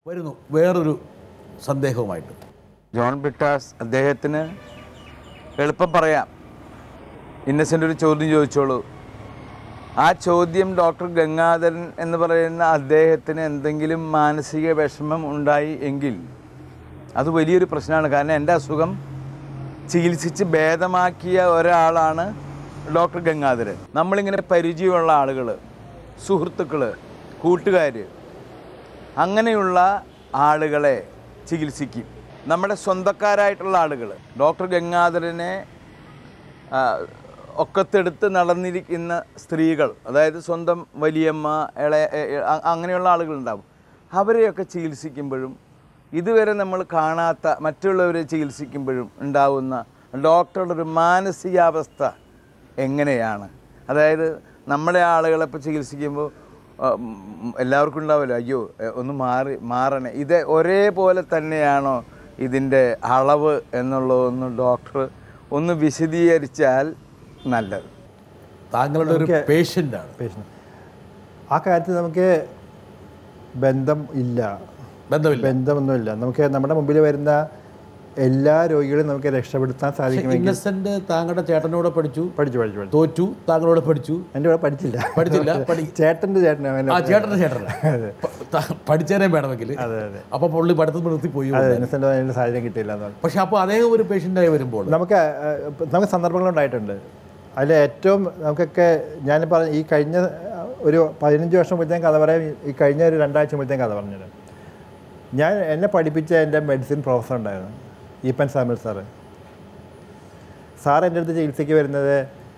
വരുന്നു വേറൊരു സന്ദേഹവുമായിട്ട്. ജോൺ ബ്രിട്ടാസ് അദ്ദേഹത്തിന് എളുപ്പം പറയാം. ഇന്നസെൻ്റ് ഒരു ചോദ്യം ചോദിച്ചോളൂ. ആ ചോദ്യം ഡോക്ടർ ഗംഗാധരൻ എന്ന് പറയുന്ന അദ്ദേഹത്തിന് എന്തെങ്കിലും മാനസിക വിഷമം ഉണ്ടായി എങ്കിൽ അത് വലിയൊരു പ്രശ്നമാണ്. കാരണം എൻ്റെ അസുഖം ചികിത്സിച്ച് ഭേദമാക്കിയ ഒരാളാണ് ഡോക്ടർ ഗംഗാധരൻ. നമ്മളിങ്ങനെ പരിചയമുള്ള ആളുകൾ, സുഹൃത്തുക്കൾ, കൂട്ടുകാർ, അങ്ങനെയുള്ള ആളുകളെ ചികിത്സിക്കും. നമ്മുടെ സ്വന്തക്കാരായിട്ടുള്ള ആളുകൾ ഡോക്ടർ ഗംഗാധരനെ ഒക്കത്തെടുത്ത് നടന്നിരിക്കുന്ന സ്ത്രീകൾ, അതായത് സ്വന്തം വലിയമ്മ, അങ്ങനെയുള്ള ആളുകളുണ്ടാവും. അവരെയൊക്കെ ചികിത്സിക്കുമ്പോഴും ഇതുവരെ നമ്മൾ കാണാത്ത മറ്റുള്ളവരെ ചികിത്സിക്കുമ്പോഴും ഉണ്ടാവുന്ന ഡോക്ടറുടെ ഒരു മാനസികാവസ്ഥ എങ്ങനെയാണ്? അതായത് നമ്മളെ ആളുകളെ ഇപ്പോൾ ചികിത്സിക്കുമ്പോൾ എല്ലാവർക്കും ഉണ്ടാവില്ല, അയ്യോ ഒന്ന് മാറണേ, ഇത് ഒരേപോലെ തന്നെയാണോ ഇതിൻ്റെ അളവ് എന്നുള്ളതൊന്ന് ഡോക്ടർ ഒന്ന് വിശദീകരിച്ചാൽ നല്ലത്. താങ്കളുടെ ഒരു പേഷ്യൻ്റാണ്. ആ കാര്യത്തിൽ നമുക്ക് ബന്ധമൊന്നുമില്ല. നമുക്ക് നമ്മുടെ മുമ്പിൽ വരുന്ന എല്ലാ രോഗികളും നമുക്ക് രക്ഷപ്പെടുത്താൻ സാധിക്കും. ഇന്നസെന്റ് താങ്കളുടെ ചേട്ടനോട് പഠിച്ചു, തോറ്റു. താങ്കളോട് പഠിച്ചു. എൻ്റെ കൂടെ പഠിച്ചില്ല. ചേട്ടൻ്റെ പഠിച്ചേനെ വേണമെങ്കിൽ. അപ്പൊ പുള്ളി പഠിത്തം നിർത്തിപ്പോയി. ഇന്നസെന്റ് അതിൻ്റെ സാഹചര്യം കിട്ടിയില്ല. പക്ഷെ അപ്പോൾ അദ്ദേഹം ഒരു പേഷ്യൻ്റായി വരുമ്പോൾ നമുക്ക് സന്ദർഭങ്ങളുണ്ടായിട്ടുണ്ട്. അതിൽ ഏറ്റവും നമുക്കൊക്കെ ഞാൻ പറഞ്ഞ ഈ കഴിഞ്ഞ ഒരു 15 വർഷം മുമ്പത്തേക്കും കഥ പറയാം. ഈ കഴിഞ്ഞ ഒരു 2 ആഴ്ച മുമ്പത്തേക്കും കഥ പറഞ്ഞത്. എന്നെ പഠിപ്പിച്ച എൻ്റെ മെഡിസിൻ പ്രൊഫസർ ഉണ്ടായിരുന്നു, ഈപ്പൻ സാമുൽ സാറ്. സാർ എൻ്റെ അടുത്ത് ചികിത്സയ്ക്ക് വരുന്നത്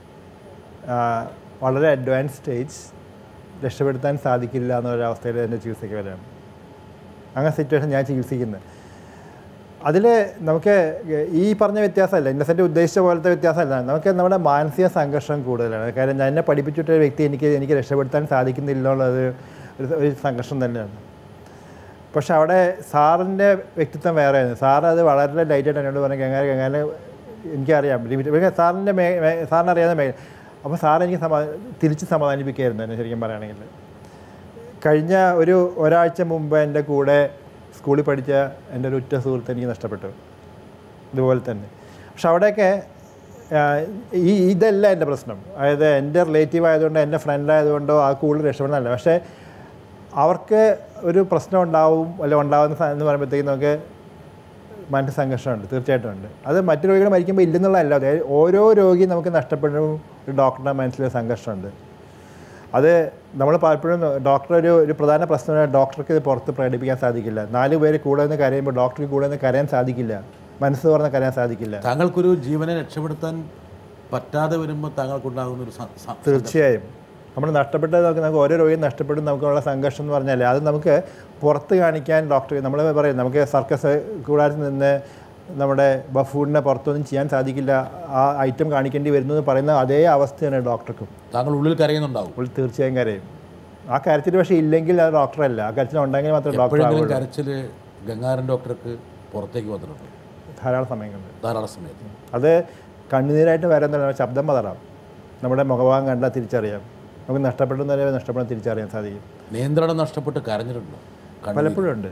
വളരെ അഡ്വാൻസ് സ്റ്റേജ്, രക്ഷപ്പെടുത്താൻ സാധിക്കില്ല എന്നൊരവസ്ഥയിൽ എൻ്റെ ചികിത്സയ്ക്ക് വരികയാണ്. അങ്ങനെ സിറ്റുവേഷൻ ഞാൻ ചികിത്സിക്കുന്നത്. അതിൽ നമുക്ക് ഈ പറഞ്ഞ വ്യത്യാസമല്ല, ഇന്നസെൻ്റ് ഉദ്ദേശിച്ച പോലത്തെ വ്യത്യാസമല്ല. നമുക്ക് നമ്മുടെ മാനസിക സംഘർഷം കൂടുതലാണ്. കാരണം ഞാൻ എന്നെ പഠിപ്പിച്ചിട്ട ഒരു വ്യക്തി എനിക്ക് രക്ഷപ്പെടുത്താൻ സാധിക്കുന്നില്ല എന്നുള്ളത് ഒരു സംഘർഷം തന്നെയാണ്. പക്ഷെ അവിടെ സാറിൻ്റെ വ്യക്തിത്വം വേറെയായിരുന്നു. സാറ് അത് വളരെ ലൈറ്റായിട്ട് എന്നോട് പറഞ്ഞു, ഗംഗാനെ എനിക്കറിയാം, സാറിനറിയാവുന്ന മേഖല. അപ്പോൾ സാർ എനിക്ക് തിരിച്ച് സമാധാനിപ്പിക്കുകയായിരുന്നു എന്നെ. ശരിക്കും പറയുകയാണെങ്കിൽ കഴിഞ്ഞ ഒരാഴ്ച മുമ്പ് എൻ്റെ കൂടെ സ്കൂളിൽ പഠിച്ച എൻ്റെ ഒരു ഉറ്റ സുഹൃത്ത് എനിക്ക് നഷ്ടപ്പെട്ടു, ഇതുപോലെ തന്നെ. പക്ഷെ അവിടെയൊക്കെ ഇതല്ല എൻ്റെ പ്രശ്നം. അതായത് എൻ്റെ റിലേറ്റീവ് ആയതുകൊണ്ടോ എൻ്റെ ഫ്രണ്ട് ആയതുകൊണ്ടോ ആ കൂടുതൽ രക്ഷപ്പെടുന്നതല്ല. പക്ഷേ അവർക്ക് ഒരു പ്രശ്നം ഉണ്ടാവുന്ന എന്ന് പറയുമ്പോഴത്തേക്കും നമുക്ക് മനസ്സ് സംഘർഷമുണ്ട്, തീർച്ചയായിട്ടും ഉണ്ട്. അത് മറ്റു രോഗികൾ മരിക്കുമ്പോൾ ഇല്ലെന്നുള്ളതല്ല. അതായത് ഓരോ രോഗിയും നമുക്ക് നഷ്ടപ്പെടുന്ന ഒരു ഡോക്ടറുടെ മനസ്സിൽ സംഘർഷമുണ്ട്. അത് നമ്മൾ പലപ്പോഴും ഡോക്ടർ ഒരു പ്രധാന പ്രശ്നമാണ്, ഡോക്ടർക്ക് ഇത് പുറത്ത് പ്രകടിപ്പിക്കാൻ സാധിക്കില്ല. 4 പേര് കൂടെ നിന്ന് കരയുമ്പോൾ ഡോക്ടർക്ക് കൂടെ നിന്ന് കരയാൻ സാധിക്കില്ല, മനസ്സ് തുറന്ന് കരയാൻ സാധിക്കില്ല. താങ്കൾക്കൊരു ജീവനെ രക്ഷപ്പെടുത്താൻ പറ്റാതെ വരുമ്പോൾ താങ്കൾക്കുണ്ടാകുന്ന ഒരു തീർച്ചയായും നമ്മൾ നഷ്ടപ്പെട്ടത് നമുക്ക് ഓരോ രോഗിയും നഷ്ടപ്പെടും. നമുക്കുള്ള സംഘർഷം എന്ന് പറഞ്ഞാൽ അത് നമുക്ക് പുറത്ത് കാണിക്കാൻ ഡോക്ടർ നമ്മൾ പറയും, നമുക്ക് സർക്കസ് കൂടാതെ നിന്ന് നമ്മുടെ ബഫൂണിനെ പുറത്തൊന്നും ചെയ്യാൻ സാധിക്കില്ല, ആ ഐറ്റം കാണിക്കേണ്ടി വരുന്നു എന്ന് പറയുന്ന അതേ അവസ്ഥയാണ് ഡോക്ടർക്കും. താങ്കൾ ഉള്ളിൽ കരയുന്നുണ്ടാവും. ഉള്ളിൽ തീർച്ചയായും കരയും. ആ കരച്ചിൽ പക്ഷേ ഇല്ലെങ്കിൽ അത് ഡോക്ടറല്ല. ആ കരച്ചിൽ ഉണ്ടെങ്കിൽ മാത്രമേ ഡോക്ടർ. കരച്ചിൽ ഗംഗാധരൻ ഡോക്ടർക്ക് പുറത്തേക്ക് വന്നിട്ടുണ്ട് ധാരാളം സമയങ്ങളുണ്ട്. ധാരാളം സമയത്ത് അത് കണ്ണുനീരായിട്ട് വരാൻ ശബ്ദം പതറാം, നമ്മുടെ മുഖഭാഗം കണ്ടാൽ തിരിച്ചറിയാം. നമുക്ക് നഷ്ടപ്പെടുന്ന തിരിച്ചറിയാൻ സാധിക്കും. നിയന്ത്രണം നഷ്ടപ്പെട്ട് കരഞ്ഞിട്ടുണ്ട് പലപ്പോഴും ഉണ്ട്.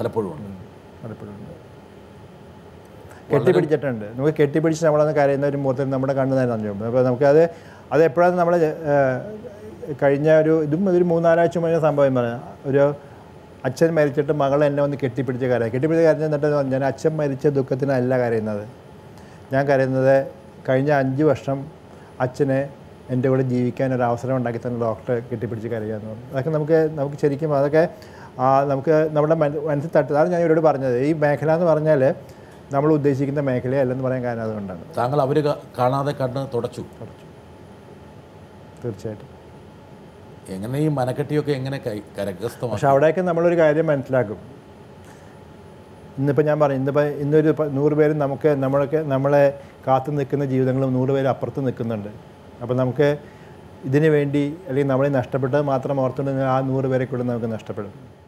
കെട്ടിപ്പിടിച്ചിട്ടുണ്ട്. നമുക്ക് കെട്ടിപ്പിടിച്ച് നമ്മളന്ന് കരയുന്ന ഒരു മുഹൂർത്തത്തിൽ നമ്മുടെ കണ്ണ് തന്നെ നനഞ്ഞു. അപ്പോൾ അത് എപ്പോഴാണ് നമ്മൾ കഴിഞ്ഞ ഒരു 3-4 ആഴ്ച മുന്നേ സംഭവം പറയാം. ഒരു അച്ഛൻ മരിച്ചിട്ട് മകൾ എന്നെ ഒന്ന് കെട്ടിപ്പിടിച്ച് കരഞ്ഞു. എന്നിട്ട് ഞാൻ അച്ഛൻ മരിച്ച ദുഃഖത്തിനല്ല കരയുന്നത്. ഞാൻ കരയുന്നത് കഴിഞ്ഞ 5 വർഷം അച്ഛനെ എൻ്റെ കൂടെ ജീവിക്കാൻ ഒരു അവസരം ഉണ്ടാക്കി തന്നെ ഡോക്ടറെ കെട്ടിപ്പിടിച്ച് കരയുക എന്ന് പറഞ്ഞു. അതൊക്കെ നമുക്ക് ശരിക്കും അതൊക്കെ നമുക്ക് നമ്മുടെ മനസ്സിൽ തട്ടുന്നതാണ് ഞാൻ ഇവരോട് പറഞ്ഞത്. ഈ മേഖല എന്ന് പറഞ്ഞാൽ നമ്മൾ ഉദ്ദേശിക്കുന്ന മേഖലയല്ലെന്ന് പറയാൻ കാരണം അതുകൊണ്ടാണ്. താങ്കൾ അവർ കാണാതെ കണ്ണ് തുടച്ചു. തീർച്ചയായിട്ടും. എങ്ങനെ ഈ മനക്കെട്ടിയൊക്കെ എങ്ങനെ കരഗസ്ഥമാണ്? പക്ഷെ അവിടെയൊക്കെ നമ്മളൊരു കാര്യം മനസ്സിലാക്കും. ഇന്നിപ്പോൾ ഞാൻ പറയും, ഇന്നൊരു 100 പേരും നമ്മളെ കാത്തു നിൽക്കുന്ന ജീവിതങ്ങളും 100 പേര് അപ്പുറത്ത് നിൽക്കുന്നുണ്ട്. അപ്പോൾ നമുക്ക് ഇതിനു വേണ്ടി അല്ലെങ്കിൽ നമ്മളെ നഷ്ടപ്പെട്ടത് മാത്രം ഓർത്തുകൊണ്ട് ആ 100 പേരെ കൂടെ നമുക്ക് നഷ്ടപ്പെടും.